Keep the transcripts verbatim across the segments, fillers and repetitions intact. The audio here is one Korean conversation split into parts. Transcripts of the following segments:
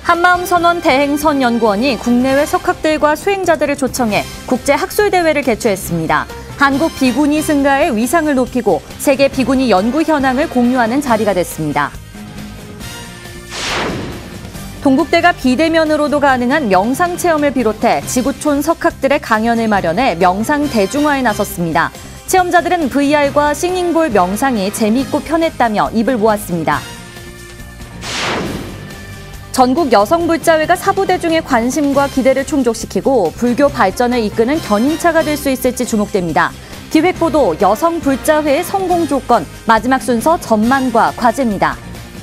한마음선언 대행선연구원이 국내외 석학들과 수행자들을 초청해 국제학술대회를 개최했습니다. 한국 비구니 승가의 위상을 높이고 세계 비구니 연구 현황을 공유하는 자리가 됐습니다. 동국대가 비대면으로도 가능한 명상체험을 비롯해 지구촌 석학들의 강연을 마련해 명상 대중화에 나섰습니다. 체험자들은 브이알과 싱잉볼 명상이 재미있고 편했다며 입을 모았습니다. 전국 여성불자회가 사부대중의 관심과 기대를 충족시키고 불교 발전을 이끄는 견인차가 될 수 있을지 주목됩니다. 기획보도 여성불자회의 성공 조건, 마지막 순서 전망과 과제입니다.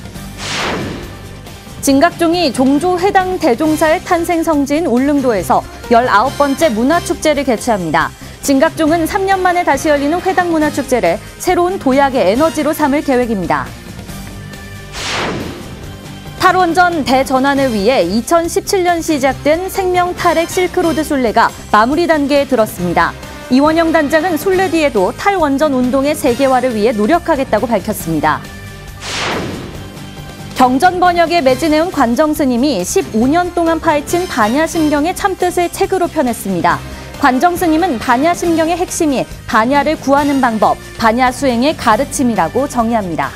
진각종이 종조회당 대종사의 탄생 성지인 울릉도에서 열아홉 번째 문화축제를 개최합니다. 진각종은 삼 년 만에 다시 열리는 회당 문화축제를 새로운 도약의 에너지로 삼을 계획입니다. 탈원전 대전환을 위해 이천십칠 년 시작된 생명 탈핵 실크로드 순례가 마무리 단계에 들었습니다. 이원영 단장은 순례 뒤에도 탈원전 운동의 세계화를 위해 노력하겠다고 밝혔습니다. 경전 번역에 매진해온 관정 스님이 십오 년 동안 파헤친 반야심경의 참뜻을 책으로 펴냈습니다. 관정 스님은 반야심경의 핵심이 반야를 구하는 방법, 반야 수행의 가르침이라고 정의합니다.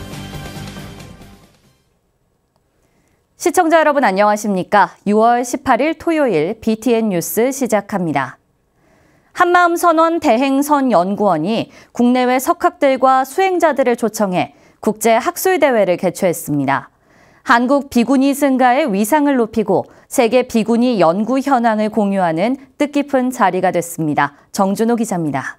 시청자 여러분 안녕하십니까? 유월 십팔일 토요일 비티엔 뉴스 시작합니다. 한마음선언 대행선연구원이 국내외 석학들과 수행자들을 초청해 국제학술대회를 개최했습니다. 한국 비구니 승가의 위상을 높이고 세계 비구니 연구 현황을 공유하는 뜻깊은 자리가 됐습니다. 정준호 기자입니다.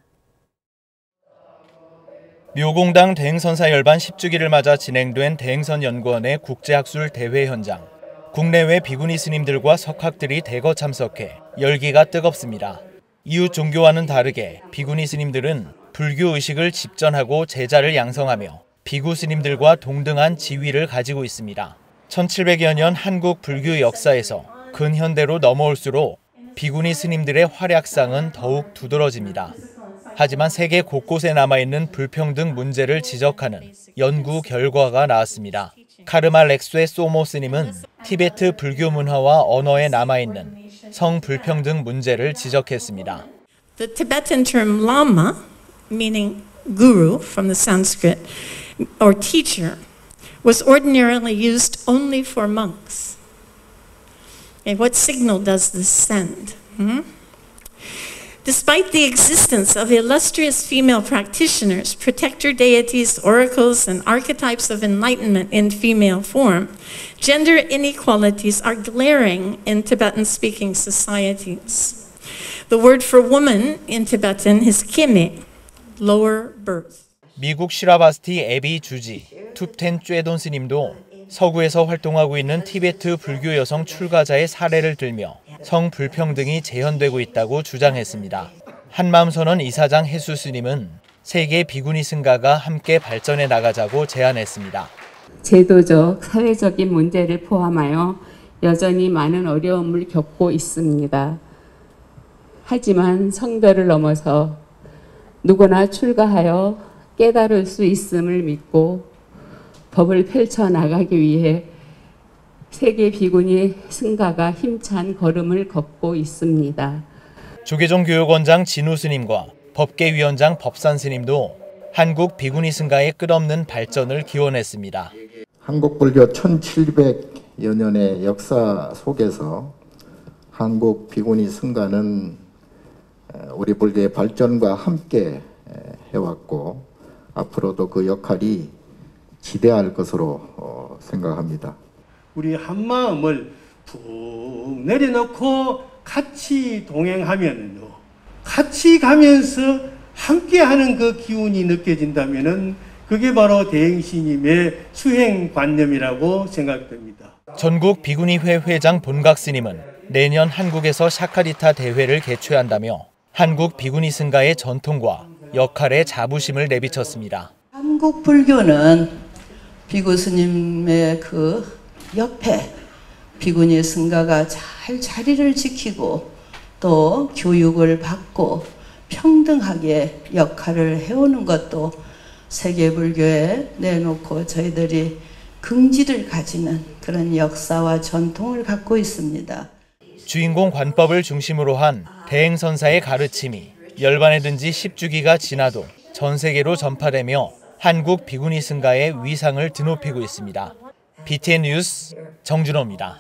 묘공당 대행선사 열반 십 주기를 맞아 진행된 대행선연구원의 국제학술 대회 현장. 국내외 비구니 스님들과 석학들이 대거 참석해 열기가 뜨겁습니다. 이웃 종교와는 다르게 비구니 스님들은 불교 의식을 집전하고 제자를 양성하며 비구 스님들과 동등한 지위를 가지고 있습니다. 천칠백여 년 한국 불교 역사에서 근현대로 넘어올수록 비구니 스님들의 활약상은 더욱 두드러집니다. 하지만 세계 곳곳에 남아있는 불평등 문제를 지적하는 연구 결과가 나왔습니다. 카르마 렉쇠 소모 스님은 티베트 불교 문화와 언어에 남아있는 성불평등 문제를 지적했습니다. The Tibetan term lama, meaning guru from the Sanskrit, or teacher, was ordinarily used only for monks. Okay, what signal does this send? Hmm? Despite the existence of illustrious female practitioners, protector deities, oracles, and archetypes of enlightenment in female form, gender inequalities are glaring in Tibetan-speaking societies. The word for woman in Tibetan is kime, lower birth. 미국 시라바스티 에비 주지, 툭텐 쬐돈 스님도 서구에서 활동하고 있는 티베트 불교 여성 출가자의 사례를 들며 성불평등이 재현되고 있다고 주장했습니다. 한마음선언 이사장 해수 스님은 세계 비구니 승가가 함께 발전해 나가자고 제안했습니다. 제도적, 사회적인 문제를 포함하여 여전히 많은 어려움을 겪고 있습니다. 하지만 성별을 넘어서 누구나 출가하여 깨달을 수 있음을 믿고 법을 펼쳐나가기 위해 세계 비구니 승가가 힘찬 걸음을 걷고 있습니다. 조계종 교육원장 진우 스님과 법계위원장 법산 스님도 한국 비구니 승가의 끝없는 발전을 기원했습니다. 한국 불교 천칠백여 년의 역사 속에서 한국 비구니 승가는 우리 불교의 발전과 함께 해왔고 앞으로도 그 역할이 기대할 것으로 생각합니다. 우리 한마음을 푹 내려놓고 같이 동행하면요, 같이 가면서 함께하는 그 기운이 느껴진다면은 그게 바로 대행스님의 수행관념이라고 생각됩니다. 전국 비구니회 회장 본각 스님은 내년 한국에서 샤카리타 대회를 개최한다며 한국 비구니 승가의 전통과 역할에 자부심을 내비쳤습니다. 한국 불교는 비구 스님의 그 옆에 비구니 승가가 잘 자리를 지키고 또 교육을 받고 평등하게 역할을 해오는 것도 세계 불교에 내놓고 저희들이 긍지를 가지는 그런 역사와 전통을 갖고 있습니다. 주인공 관법을 중심으로 한 대행선사의 가르침이 열반에 든 지 십 주기가 지나도 전 세계로 전파되며 한국 비구니 승가의 위상을 드높이고 있습니다. 비티엔 뉴스 정준호입니다.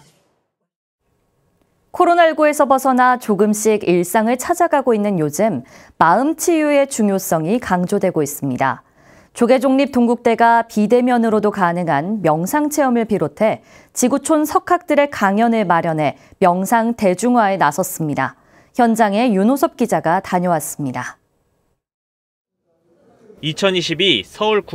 코로나십구에서 벗어나 조금씩 일상을 찾아가고 있는 요즘 마음 치유의 중요성이 강조되고 있습니다. 조계종립 동국대가 비대면으로도 가능한 명상 체험을 비롯해 지구촌 석학들의 강연을 마련해 명상 대중화에 나섰습니다. 현장에 윤호섭 기자가 다녀왔습니다. 이천이십이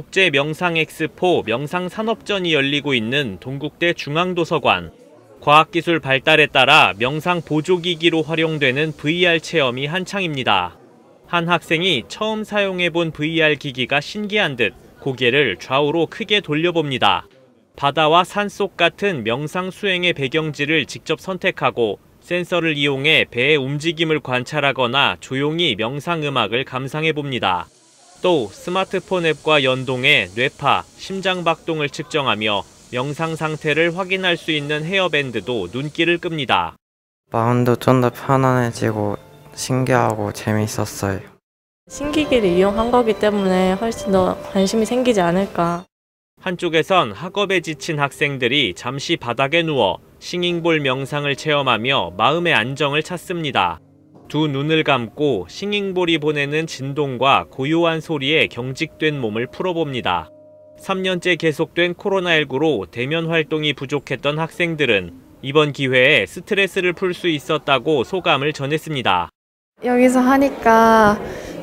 서울국제명상엑스포 명상산업전이 열리고 있는 동국대 중앙도서관. 과학기술 발달에 따라 명상 보조기기로 활용되는 브이알 체험이 한창입니다. 한 학생이 처음 사용해본 브이알 기기가 신기한 듯 고개를 좌우로 크게 돌려봅니다. 바다와 산속 같은 명상 수행의 배경지를 직접 선택하고 센서를 이용해 배의 움직임을 관찰하거나 조용히 명상 음악을 감상해봅니다. 또 스마트폰 앱과 연동해 뇌파, 심장박동을 측정하며 명상 상태를 확인할 수 있는 헤어밴드도 눈길을 끕니다. 마음도 좀 더 편안해지고 신기하고 재밌었어요. 신기기를 이용한 거기 때문에 훨씬 더 관심이 생기지 않을까. 한쪽에선 학업에 지친 학생들이 잠시 바닥에 누워 싱잉볼 명상을 체험하며 마음의 안정을 찾습니다. 두 눈을 감고 싱잉볼이 보내는 진동과 고요한 소리에 경직된 몸을 풀어봅니다. 삼 년째 계속된 코로나십구로 대면 활동이 부족했던 학생들은 이번 기회에 스트레스를 풀 수 있었다고 소감을 전했습니다. 여기서 하니까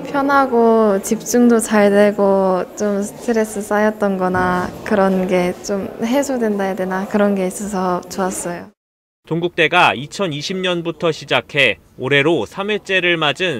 편하고 집중도 잘 되고 좀 스트레스 쌓였던 거나 그런 게 좀 해소된다 해야 되나 그런 게 있어서 좋았어요. 동국대가 이천이십 년부터 시작해 올해로 삼 회째를 맞은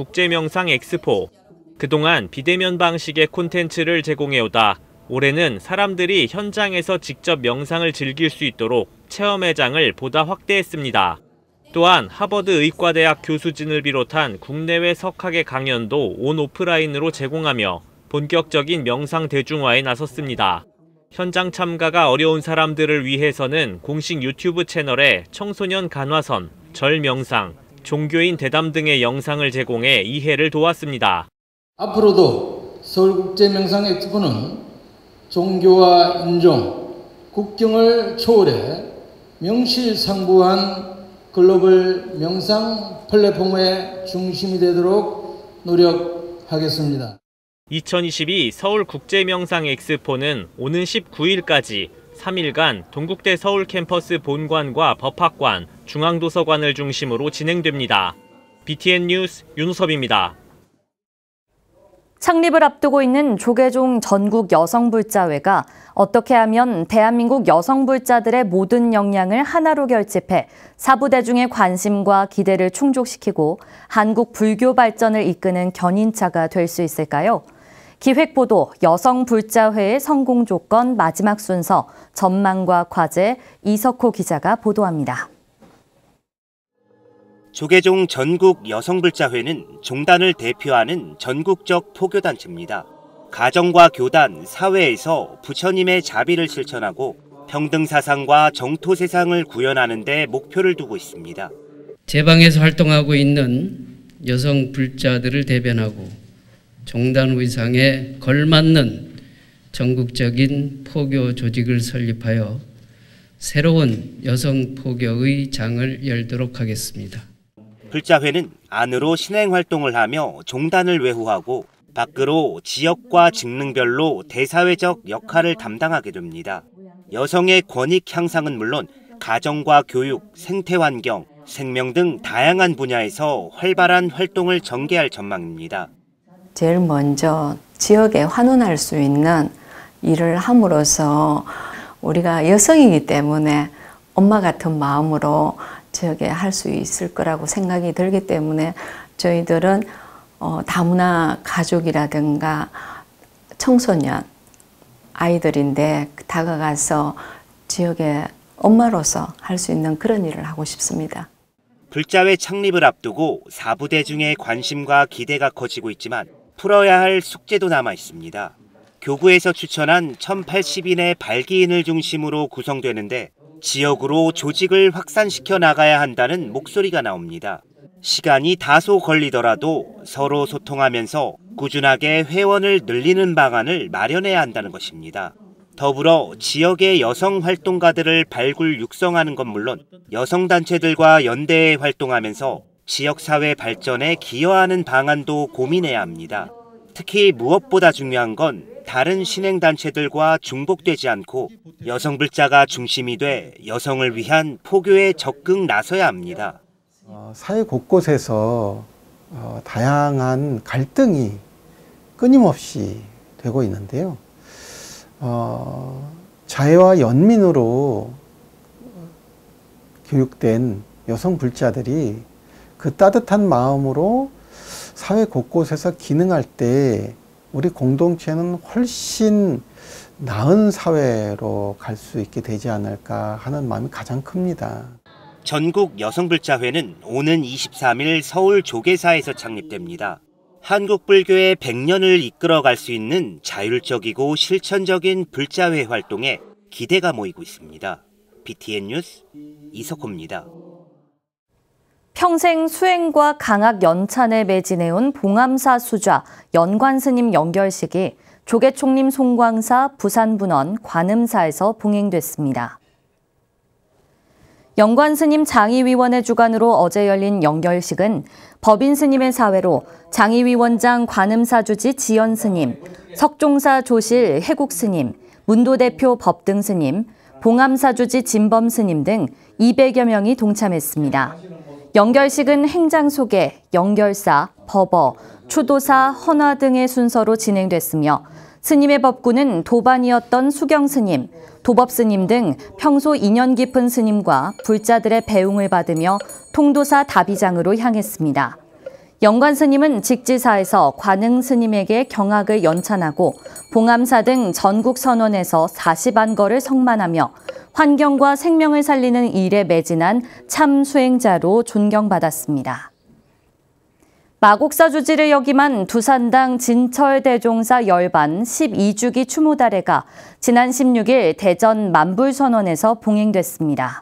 서울국제명상엑스포. 그동안 비대면 방식의 콘텐츠를 제공해오다 올해는 사람들이 현장에서 직접 명상을 즐길 수 있도록 체험회장을 보다 확대했습니다. 또한 하버드 의과대학 교수진을 비롯한 국내외 석학의 강연도 온 오프라인으로 제공하며 본격적인 명상 대중화에 나섰습니다. 현장 참가가 어려운 사람들을 위해서는 공식 유튜브 채널에 청소년 간화선, 절명상, 종교인 대담 등의 영상을 제공해 이해를 도왔습니다. 앞으로도 서울국제명상엑스포는 종교와 인종, 국경을 초월해 명실상부한 글로벌 명상 플랫폼의 중심이 되도록 노력하겠습니다. 이천이십이 서울국제명상엑스포는 오는 십구 일까지 삼 일간 동국대 서울 캠퍼스 본관과 법학관, 중앙도서관을 중심으로 진행됩니다. 비티엔 뉴스 윤우섭입니다. 창립을 앞두고 있는 조계종 전국 여성불자회가 어떻게 하면 대한민국 여성불자들의 모든 역량을 하나로 결집해 사부대중의 관심과 기대를 충족시키고 한국 불교 발전을 이끄는 견인차가 될 수 있을까요? 기획보도 여성불자회의 성공 조건 마지막 순서 전망과 과제 이석호 기자가 보도합니다. 조계종 전국 여성불자회는 종단을 대표하는 전국적 포교단체입니다. 가정과 교단, 사회에서 부처님의 자비를 실천하고 평등사상과 정토세상을 구현하는 데 목표를 두고 있습니다. 제방에서 활동하고 있는 여성불자들을 대변하고 종단 의상에 걸맞는 전국적인 포교 조직을 설립하여 새로운 여성포교의 장을 열도록 하겠습니다. 불자회는 안으로 신행활동을 하며 종단을 외후하고 밖으로 지역과 직능별로 대사회적 역할을 담당하게 됩니다. 여성의 권익 향상은 물론 가정과 교육, 생태환경, 생명 등 다양한 분야에서 활발한 활동을 전개할 전망입니다. 제일 먼저 지역에 환원할 수 있는 일을 함으로써 우리가 여성이기 때문에 엄마 같은 마음으로 지역에 할 수 있을 거라고 생각이 들기 때문에 저희들은 어, 다문화 가족이라든가 청소년 아이들인데 다가가서 지역의 엄마로서 할 수 있는 그런 일을 하고 싶습니다. 불자회 창립을 앞두고 사부대중의 관심과 기대가 커지고 있지만 풀어야 할 숙제도 남아 있습니다. 교구에서 추천한 천팔십 인의 발기인을 중심으로 구성되는데 지역으로 조직을 확산시켜 나가야 한다는 목소리가 나옵니다. 시간이 다소 걸리더라도 서로 소통하면서 꾸준하게 회원을 늘리는 방안을 마련해야 한다는 것입니다. 더불어 지역의 여성 활동가들을 발굴 육성하는 건 물론 여성단체들과 연대해 활동하면서 지역사회 발전에 기여하는 방안도 고민해야 합니다. 특히 무엇보다 중요한 건 다른 신행단체들과 중복되지 않고 여성불자가 중심이 돼 여성을 위한 포교에 적극 나서야 합니다. 어, 사회 곳곳에서 어, 다양한 갈등이 끊임없이 되고 있는데요. 어, 자애와 연민으로 교육된 여성 불자들이 그 따뜻한 마음으로 사회 곳곳에서 기능할 때 우리 공동체는 훨씬 나은 사회로 갈 수 있게 되지 않을까 하는 마음이 가장 큽니다. 전국 여성불자회는 오는 이십삼 일 서울 조계사에서 창립됩니다. 한국 불교의 백 년을 이끌어갈 수 있는 자율적이고 실천적인 불자회 활동에 기대가 모이고 있습니다. 비티엔 뉴스 이석호입니다. 평생 수행과 강학 연찬에 매진해온 봉암사 수좌 연관스님 연결식이 조계총림 송광사 부산분원 관음사에서 봉행됐습니다. 연관스님 장의위원회 주관으로 어제 열린 연결식은 법인스님의 사회로 장의위원장 관음사주지 지연스님, 석종사 조실 해국스님, 문도대표 법등스님, 봉암사주지 진범스님 등 이백여 명이 동참했습니다. 연결식은 행장소개, 연결사, 법어, 추도사, 헌화 등의 순서로 진행됐으며 스님의 법구는 도반이었던 수경스님, 도법스님 등 평소 인연 깊은 스님과 불자들의 배웅을 받으며 통도사 다비장으로 향했습니다. 연관스님은 직지사에서 관응스님에게 경악을 연찬하고 봉암사 등 전국 선원에서 사십안 거를 성만하며 환경과 생명을 살리는 일에 매진한 참 수행자로 존경받았습니다. 마곡사 주지를 역임한 두산당 진철대종사 열반 십이 주기 추모다래가 지난 십육 일 대전 만불선원에서 봉행됐습니다.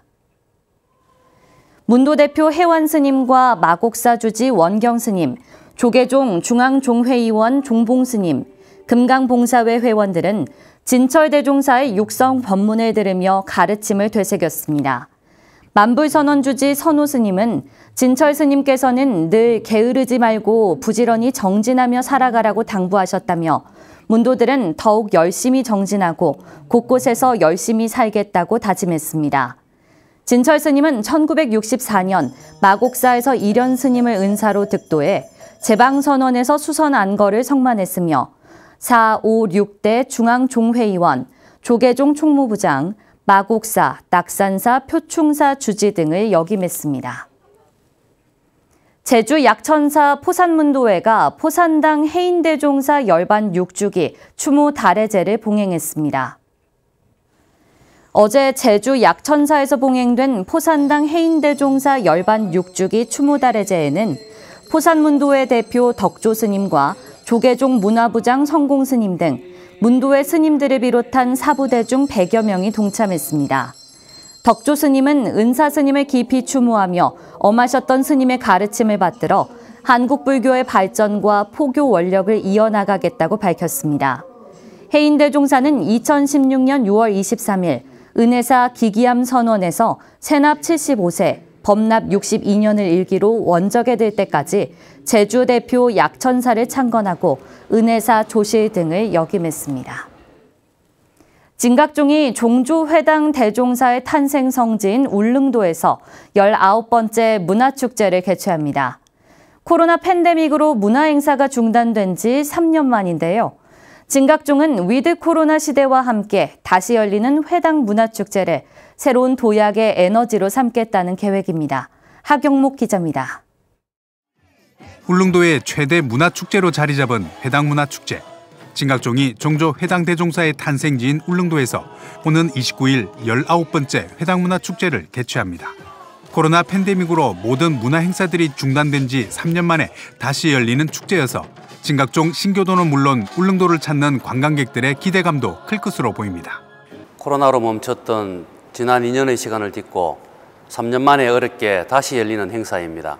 문도대표 해완스님과 마곡사 주지 원경스님, 조계종 중앙종회의원 종봉스님, 금강봉사회 회원들은 진철대종사의 육성 법문을 들으며 가르침을 되새겼습니다. 만불선원 주지 선호스님은 진철스님께서는 늘 게으르지 말고 부지런히 정진하며 살아가라고 당부하셨다며 문도들은 더욱 열심히 정진하고 곳곳에서 열심히 살겠다고 다짐했습니다. 진철스님은 천구백육십사 년 마곡사에서 일현스님을 은사로 득도해 제방선원에서 수선 안거를 성만했으며 사, 오, 육 대 중앙종회의원, 조계종 총무부장, 마곡사, 낙산사, 표충사 주지 등을 역임했습니다. 제주 약천사 포산문도회가 포산당 해인대종사 열반 육 주기 추모 달해제를 봉행했습니다. 어제 제주 약천사에서 봉행된 포산당 해인대종사 열반 육 주기 추모 달해제에는 포산문도회 대표 덕조스님과 조계종 문화부장 성공스님 등 문도회 스님들을 비롯한 사부대 중 백여 명이 동참했습니다. 덕조 스님은 은사 스님을 깊이 추모하며 엄하셨던 스님의 가르침을 받들어 한국 불교의 발전과 포교 원력을 이어나가겠다고 밝혔습니다. 해인대종사는 이천십육 년 유월 이십삼 일 은혜사 기기암 선원에서 세납 칠십오 세, 법납 육십이 년을 일기로 원적에 들 때까지 제주 대표 약천사를 창건하고 은혜사 조실 등을 역임했습니다. 진각종이 종조회당 대종사의 탄생 성지인 울릉도에서 열아홉 번째 문화축제를 개최합니다. 코로나 팬데믹으로 문화행사가 중단된 지 삼 년 만인데요. 진각종은 위드 코로나 시대와 함께 다시 열리는 회당 문화축제를 새로운 도약의 에너지로 삼겠다는 계획입니다. 하경목 기자입니다. 울릉도의 최대 문화축제로 자리 잡은 회당 문화축제. 진각종이 종조 회당 대종사의 탄생지인 울릉도에서 오는 이십구 일 열아홉 번째 회당 문화축제를 개최합니다. 코로나 팬데믹으로 모든 문화 행사들이 중단된 지 삼 년 만에 다시 열리는 축제여서 진각종 신교도는 물론 울릉도를 찾는 관광객들의 기대감도 클 것으로 보입니다. 코로나로 멈췄던 지난 이 년의 시간을 딛고 삼 년 만에 어렵게 다시 열리는 행사입니다.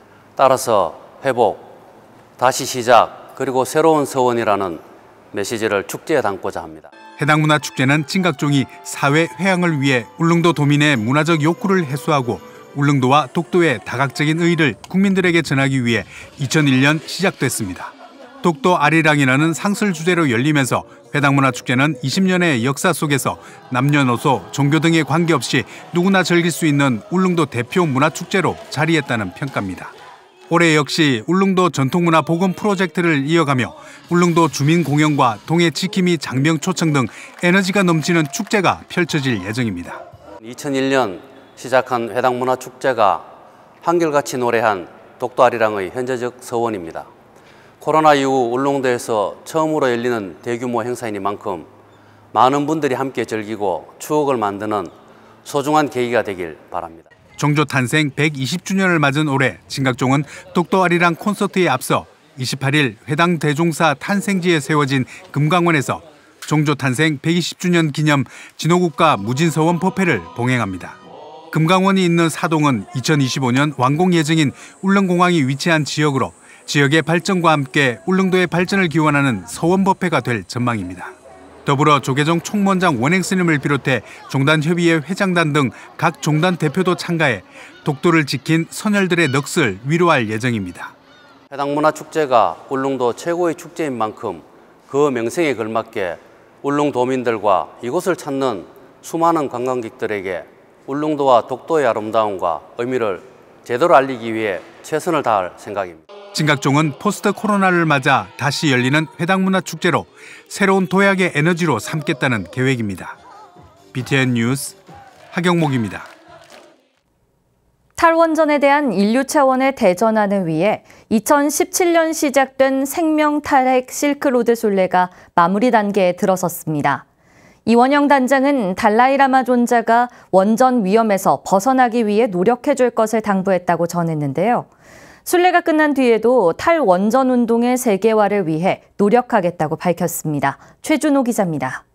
따라서 회복, 다시 시작, 그리고 새로운 서원이라는 메시지를 축제에 담고자 합니다. 해당 문화축제는 진각종이 사회 회항을 위해 울릉도 도민의 문화적 욕구를 해소하고 울릉도와 독도의 다각적인 의의를 국민들에게 전하기 위해 이천일 년 시작됐습니다. 독도 아리랑이라는 상설 주제로 열리면서 해당 문화축제는 이십 년의 역사 속에서 남녀노소, 종교 등에 관계없이 누구나 즐길 수 있는 울릉도 대표 문화축제로 자리했다는 평가입니다. 올해 역시 울릉도 전통문화 복원 프로젝트를 이어가며 울릉도 주민 공연과 동해 지킴이 장병 초청 등 에너지가 넘치는 축제가 펼쳐질 예정입니다. 이천일 년 시작한 해당 문화축제가 한결같이 노래한 독도 아리랑의 현재적 서원입니다. 코로나 이후 울릉도에서 처음으로 열리는 대규모 행사이니만큼 많은 분들이 함께 즐기고 추억을 만드는 소중한 계기가 되길 바랍니다. 종조 탄생 백이십 주년을 맞은 올해 진각종은 독도 아리랑 콘서트에 앞서 이십팔 일 해당 대종사 탄생지에 세워진 금강원에서 종조 탄생 백이십 주년 기념 진호국가 무진서원 법회를 봉행합니다. 금강원이 있는 사동은 이천이십오 년 완공 예정인 울릉공항이 위치한 지역으로 지역의 발전과 함께 울릉도의 발전을 기원하는 서원법회가 될 전망입니다. 더불어 조계종 총무원장 원행스님을 비롯해 종단협의회 회장단 등 각 종단 대표도 참가해 독도를 지킨 선열들의 넋을 위로할 예정입니다. 해당 문화축제가 울릉도 최고의 축제인 만큼 그 명성에 걸맞게 울릉도민들과 이곳을 찾는 수많은 관광객들에게 울릉도와 독도의 아름다움과 의미를 제대로 알리기 위해 최선을 다할 생각입니다. 진각종은 포스트 코로나를 맞아 다시 열리는 해당 문화축제로 새로운 도약의 에너지로 삼겠다는 계획입니다. 비티엔 뉴스 하경목입니다. 탈원전에 대한 인류 차원의 대전환을 위해 이천십칠 년 시작된 생명 탈핵 실크로드 순례가 마무리 단계에 들어섰습니다. 이원영 단장은 달라이라마 존자가 원전 위험에서 벗어나기 위해 노력해줄 것을 당부했다고 전했는데요. 순례가 끝난 뒤에도 탈원전 운동의 세계화를 위해 노력하겠다고 밝혔습니다. 최준호 기자입니다.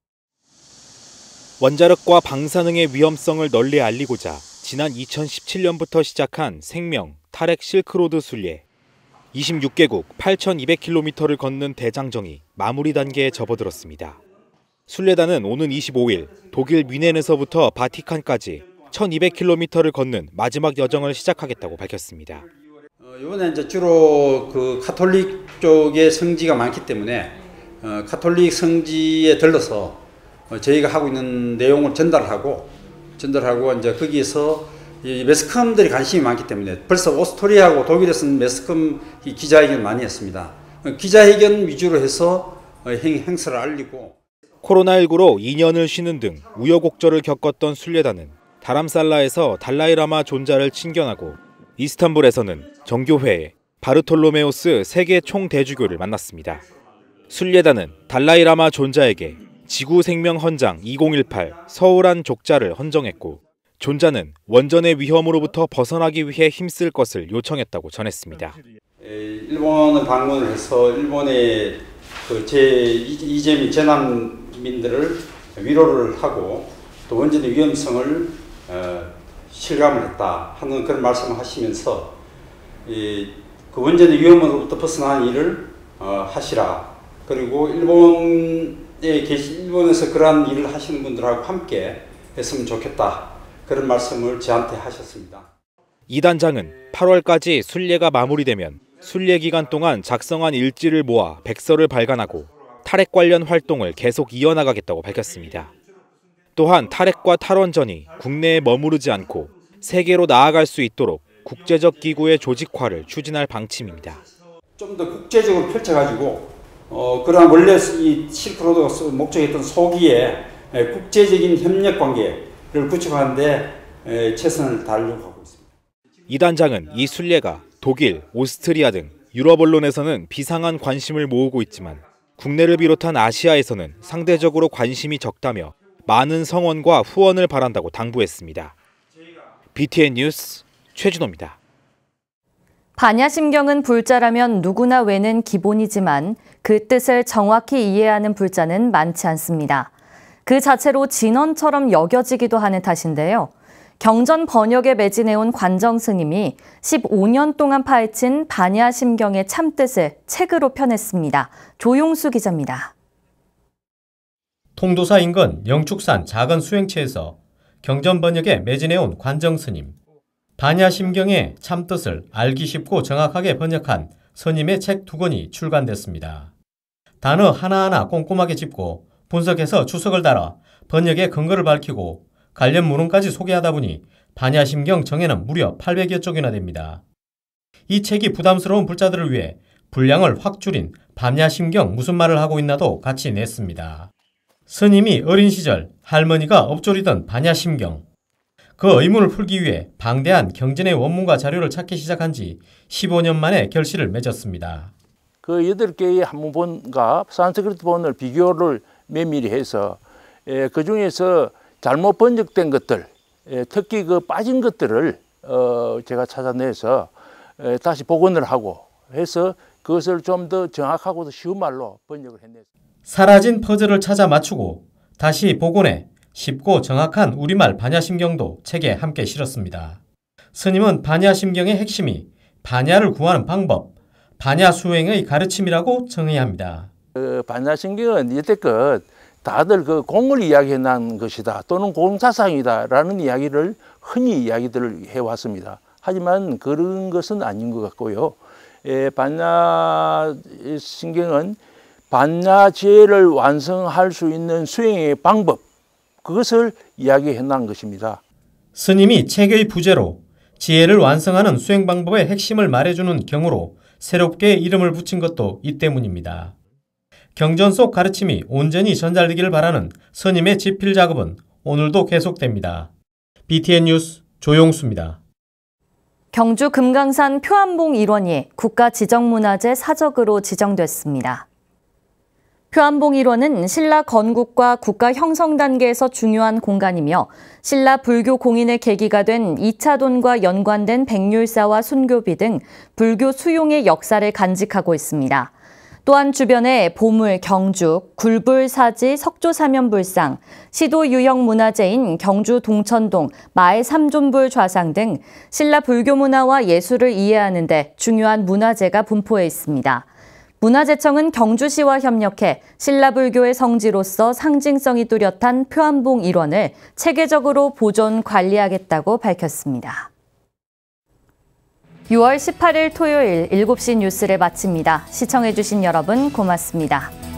원자력과 방사능의 위험성을 널리 알리고자 지난 이천십칠 년부터 시작한 생명 탈핵 실크로드 순례. 이십육 개국 팔천이백 킬로미터를 걷는 대장정이 마무리 단계에 접어들었습니다. 순례단은 오는 이십오 일 독일 뮌헨에서부터 바티칸까지 천이백 킬로미터를 걷는 마지막 여정을 시작하겠다고 밝혔습니다. 이번에 이제 주로 그 카톨릭 쪽의 성지가 많기 때문에 어, 카톨릭 성지에 들러서 어, 저희가 하고 있는 내용을 전달하고 전달하고 이제 거기에서 이 매스컴들이 관심이 많기 때문에 벌써 오스트리아하고 독일에서는 매스컴 기자회견을 많이 했습니다. 어, 기자회견 위주로 해서 어, 행, 행사를 알리고. 코로나십구로 이 년을 쉬는 등 우여곡절을 겪었던 순례단은 다람살라에서 달라이라마 존자를 친견하고 이스탄불에서는 정교회 바르톨로메오스 세계 총대주교를 만났습니다. 순례단은 달라이라마 존자에게 지구 생명 헌장 이천십팔 서울안 족자를 헌정했고 존자는 원전의 위험으로부터 벗어나기 위해 힘쓸 것을 요청했다고 전했습니다. 일본을 방문을 해서 일본의 그 제이재민 재난민들을 위로를 하고 또 원전의 위험성을 어, 실감을 했다 하는 그런 말씀을 하시면서 이, 그 원전의 위험으로부터 벗어나는 일을 어, 하시라. 그리고 일본에 계시 일본에서 그러한 일을 하시는 분들하고 함께 했으면 좋겠다. 그런 말씀을 저한테 하셨습니다. 이 단장은 팔월까지 순례가 마무리되면 순례 기간 동안 작성한 일지를 모아 백서를 발간하고 탈핵 관련 활동을 계속 이어나가겠다고 밝혔습니다. 또한 탈핵과 탈원전이 국내에 머무르지 않고 세계로 나아갈 수 있도록 국제적 기구의 조직화를 추진할 방침입니다. 좀 더 국제적으로 펼쳐가지고 어, 그러한 원래 이 실크로드가 목적했던 소기에 국제적인 협력 관계를 구축하는데 에, 최선을 다하려고 하고 있습니다. 이 단장은 이 순례가 독일, 오스트리아 등 유럽 언론에서는 비상한 관심을 모으고 있지만 국내를 비롯한 아시아에서는 상대적으로 관심이 적다며 많은 성원과 후원을 바란다고 당부했습니다. 비티엔 뉴스 최준호입니다. 반야심경은 불자라면 누구나 외는 기본이지만 그 뜻을 정확히 이해하는 불자는 많지 않습니다. 그 자체로 진언처럼 여겨지기도 하는 탓인데요. 경전 번역에 매진해온 관정 스님이 십오 년 동안 파헤친 반야심경의 참뜻을 책으로 펴냈습니다. 조용수 기자입니다. 통도사 인근 영축산 작은 수행체에서 경전 번역에 매진해온 관정 스님. 반야심경의 참뜻을 알기 쉽고 정확하게 번역한 스님의 책 두 권이 출간됐습니다. 단어 하나하나 꼼꼼하게 짚고 분석해서 주석을 달아 번역의 근거를 밝히고 관련 문헌까지 소개하다 보니 반야심경 정에는 무려 팔백여 쪽이나 됩니다. 이 책이 부담스러운 불자들을 위해 분량을 확 줄인 반야심경 무슨 말을 하고 있나도 같이 냈습니다. 스님이 어린 시절 할머니가 엎조리던 반야심경. 그 의문을 풀기 위해 방대한 경전의 원문과 자료를 찾기 시작한 지 십오 년 만에 결실을 맺었습니다. 그 여덟 개의 한문본과 산스크리트 본을 비교를 면밀히 해서 그 중에서 잘못 번역된 것들, 특히 그 빠진 것들을 제가 찾아내서 다시 복원을 하고 해서 그것을 좀 더 정확하고 더 쉬운 말로 번역을 해냈습니다. 사라진 퍼즐을 찾아 맞추고 다시 복원해 쉽고 정확한 우리말 반야심경도 책에 함께 실었습니다. 스님은 반야심경의 핵심이 반야를 구하는 방법, 반야수행의 가르침이라고 정의합니다. 그 반야심경은 이때껏 다들 그 공을 이야기해 난 것이다 또는 공사상이다라는 이야기를 흔히 이야기들을 해왔습니다. 하지만 그런 것은 아닌 것 같고요. 예, 반야심경은 반야지혜를 완성할 수 있는 수행의 방법, 그것을 이야기해 난 것입니다. 스님이 책의 부제로 지혜를 완성하는 수행 방법의 핵심을 말해주는 경우로 새롭게 이름을 붙인 것도 이 때문입니다. 경전 속 가르침이 온전히 전달되기를 바라는 스님의 집필 작업은 오늘도 계속됩니다. 비티엔 뉴스 조용수입니다. 경주 금강산 표암봉 일원이 국가지정문화재 사적으로 지정됐습니다. 표암봉 일원은 신라 건국과 국가 형성 단계에서 중요한 공간이며 신라 불교 공인의 계기가 된 이차돈과 연관된 백률사와 순교비 등 불교 수용의 역사를 간직하고 있습니다. 또한 주변에 보물, 경죽, 굴불사지, 석조사면불상, 시도 유형 문화재인 경주 동천동 마의 삼존불 좌상 등 신라 불교 문화와 예술을 이해하는 데 중요한 문화재가 분포해 있습니다. 문화재청은 경주시와 협력해 신라불교의 성지로서 상징성이 뚜렷한 표암봉 일원을 체계적으로 보존 관리하겠다고 밝혔습니다. 유월 십팔일 토요일 일곱 시 뉴스를 마칩니다. 시청해주신 여러분 고맙습니다.